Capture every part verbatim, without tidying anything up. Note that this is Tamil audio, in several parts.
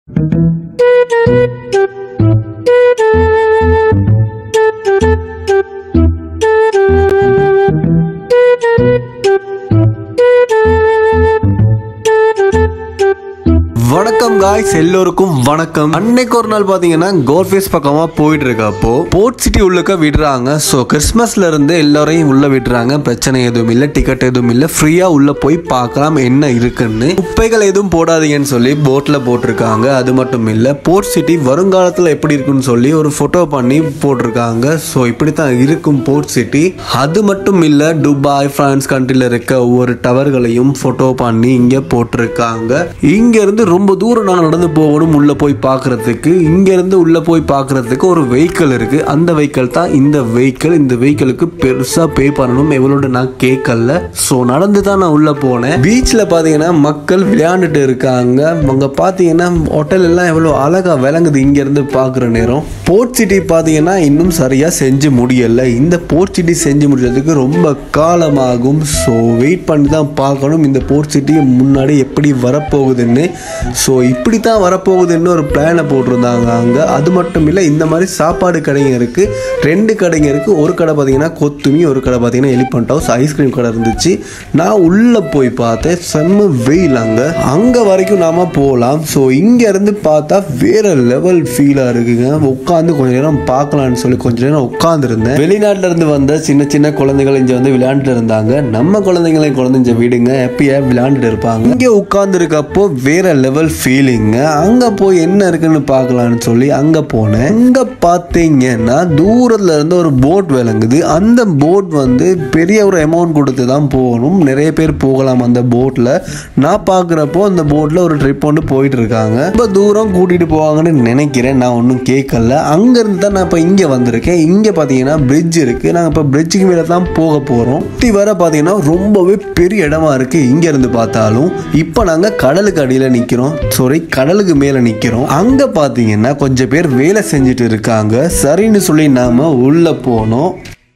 வணக்கம் गाइस எல்லோருக்கும் வணக்கம். அன்னைக்கு ஒரு நாள் பாத்தீங்கன்னா கோல்ஃபேஸ் பக்கமா போயிட்டு இருக்கப்போ போர்ட் சிட்டி உள்ளக்க விடுறாங்க. சோ கிறிஸ்மஸ்ல இருந்து எல்லாரையும் உள்ள விடுறாங்க. பிரச்சனை எதுவும் இல்ல, டிக்கெட் எதுவும் இல்ல, ஃப்ரீயா உள்ள போய் பார்க்கலாம் என்ன இருக்குன்னு. குப்பைகள் எதுவும் போடாதீங்கன்னு சொல்லி போட்ல போட்டிருக்காங்க. அது மட்டும் இல்ல, போர்ட் சிட்டி வருங்காலத்துல எப்படி இருக்குன்னு சொல்லி ஒரு போட்டோ பண்ணி போட்டிருக்காங்க. சோ இப்படித்தான் இருக்கும் போர்ட் சிட்டி. அது மட்டும் இல்ல, துபாய் பிரான்ஸ் கண்ட்ரில இருக்க ஒவ்வொரு டவர்களையும் போட்டோ பண்ணி இங்க போட்டிருக்காங்க. இங்க இருந்து ரொம்ப தூரம் நான் நடந்து போகணும் உள்ள போய் பார்க்கறதுக்கு. இங்க இருந்து உள்ள போய் பார்க்கறதுக்கு ஒரு வெஹிக்கிள் இருக்கு. அந்த வெஹிக்கிள் தான் இந்த வெஹிக்கிள். இந்த வெஹிக்கிளுக்கு பெருசா பே பண்ணணும், எவ்வளோட நான் கேட்கல. ஸோ நடந்து தான் நான் உள்ள போனேன். பீச்ல பாத்தீங்கன்னா மக்கள் விளையாண்டுட்டு இருக்காங்க. அங்க பாத்தீங்கன்னா ஹோட்டல் எல்லாம் எவ்வளவு அழகா விளங்குது இங்க இருந்து பாக்குற நேரம். போர்ட் சிட்டி பாத்தீங்கன்னா இன்னும் சரியா செஞ்சு முடியல. இந்த போர்ட் சிட்டி செஞ்சு முடிக்கிறதுக்கு ரொம்ப காலமாகும். ஸோ வெயிட் பண்ணி தான் பார்க்கணும் இந்த போர்ட் சிட்டி முன்னாடி எப்படி வரப்போகுதுன்னு. ஸோ இப்படி தான் வரப்போகுதுன்னு ஒரு பிளானை போட்டிருந்தாங்க அங்கே. அது மட்டும் இல்லை, இந்த மாதிரி சாப்பாடு கடைங்க இருக்குது. ரெண்டு கடைங்க இருக்குது. ஒரு கடை பார்த்தீங்கன்னா கொத்துமி, ஒரு கடை பார்த்தீங்கன்னா எலிஃபண்ட் ஹவுஸ் ஐஸ்கிரீம் கடை இருந்துச்சு. நான் உள்ளே போய் பார்த்தேன், செம்ம வெயில் அங்கே. அங்கே வரைக்கும் நாம் போகலாம். ஸோ இங்கேருந்து பார்த்தா வேறு லெவல் ஃபீலாக இருக்குங்க. உட்காந்து கொஞ்சம் நேரம் பார்க்கலான்னு சொல்லி கொஞ்சம் நேரம் உட்காந்துருந்தேன். வெளிநாட்டிலேருந்து வந்த சின்ன சின்ன குழந்தைகள் இங்கே வந்து விளையாண்டுட்டு இருந்தாங்க. நம்ம குழந்தைங்களை குழந்தைங்க விடுங்க, ஹாப்பியாக விளையாண்டுட்டு இருப்பாங்க. இங்கே உட்காந்துருக்கப்போ வேற லெவல் ஃபீலிங்க. அங்க போய் என்ன இருக்குன்னு பார்க்கலான்னு சொல்லி அங்க போனேன். அங்க பார்த்தீங்கன்னா தூரத்துல இருந்து ஒரு போட் விளங்குது. அந்த போட் வந்து பெரிய ஒரு அமௌண்ட் கொடுத்து தான் போகணும். நிறைய பேர் போகலாம் அந்த போட்ல. நான் பார்க்குறப்போ அந்த போட்ல ஒரு ட்ரிப் ஒன்று போயிட்டு இருக்காங்க. ரொம்ப தூரம் கூட்டிட்டு போவாங்கன்னு நினைக்கிறேன். நான் ஒன்றும் கேட்கல. அங்க இருந்து தான் நான் இப்போ இங்க வந்திருக்கேன். இங்க பார்த்தீங்கன்னா பிரிட்ஜ் இருக்கு. நாங்கள் இப்போ பிரிட்ஜுக்கு மேலே தான் போக போறோம். சுற்றி வர பார்த்தீங்கன்னா ரொம்பவே பெரிய இடமா இருக்கு. இங்க இருந்து பார்த்தாலும் இப்போ நாங்கள் கடலுக்கு அடியில் நிக்கிறோம். சாரி, கடலுக்கு மேல நிக்கிறோம். அங்க பாத்தீங்கன்னா கொஞ்சம் பேர் வேலை செஞ்சுட்டு இருக்காங்க. சரின்னு சொல்லி நாம உள்ள போனோம்.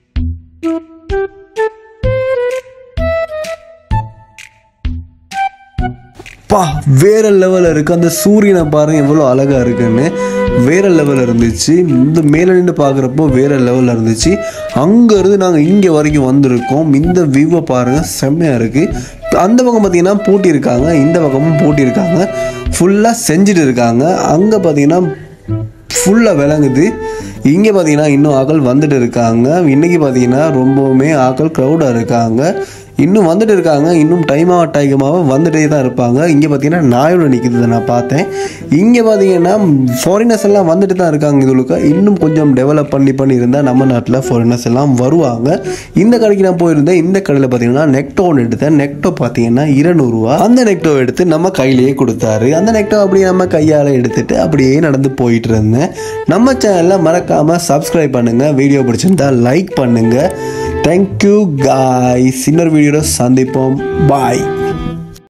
பா, வேற லெவல் இருக்கு. அந்த சூரியனை பாருங்க எவ்வளவு அழகா இருக்குன்னு. வேற லெவல் இருந்துச்சு. இந்த மேல நின்று பார்க்குறப்போ வேற லெவலில் இருந்துச்சு. அங்கேருந்து நாங்கள் இங்கே வரைக்கும் வந்திருக்கோம். இந்த வியூவை பாருங்க, செம்மையாக இருக்குது. அந்த பக்கம் பார்த்தீங்கன்னா பூட்டி இருக்காங்க, இந்த பக்கமும் பூட்டி இருக்காங்க. ஃபுல்லாக செஞ்சுட்டு இருக்காங்க. அங்கே பார்த்தீங்கன்னா ஃபுல்லாக விளங்குது. இங்கே பார்த்தீங்கன்னா இன்னும் ஆக்கள் வந்துட்டு இருக்காங்க. இன்றைக்கி பார்த்தீங்கன்னா ரொம்பவுமே ஆக்கள் க்ரௌடாக இருக்காங்க. இன்னும் வந்துட்டு இருக்காங்க. இன்னும் டைமாக டைகமாக வந்துட்டே தான் இருப்பாங்க. இங்கே பார்த்தீங்கன்னா நாயோட நிற்கிது நான் பார்த்தேன். இங்கே பார்த்தீங்கன்னா ஃபாரினர்ஸ் எல்லாம் வந்துட்டு தான் இருக்காங்க. இதுக்கு இன்னும் கொஞ்சம் டெவலப் பண்ணி பண்ணி இருந்தால் நம்ம நாட்டில் ஃபாரினர்ஸ் எல்லாம் வருவாங்க. இந்த கடைக்கு நான் போயிருந்தேன். இந்த கடையில் பார்த்தீங்கன்னா நெக்டோ ஒன்று எடுத்தேன். நெக்டோ பார்த்தீங்கன்னா இருநூறுவா. அந்த நெக்டோ எடுத்து நம்ம கையிலேயே கொடுத்தாரு. அந்த நெக்டோ அப்படியே நம்ம கையால் எடுத்துட்டு அப்படியே நடந்து போயிட்டு இருந்தேன். நம்ம சேனலில் மறக்காமல் சப்ஸ்கிரைப் பண்ணுங்கள். வீடியோ பிடிச்சிருந்தா லைக் பண்ணுங்கள். Thank you guys. இன்னொரு வீடியோவில் சந்திப்போம். பாய்.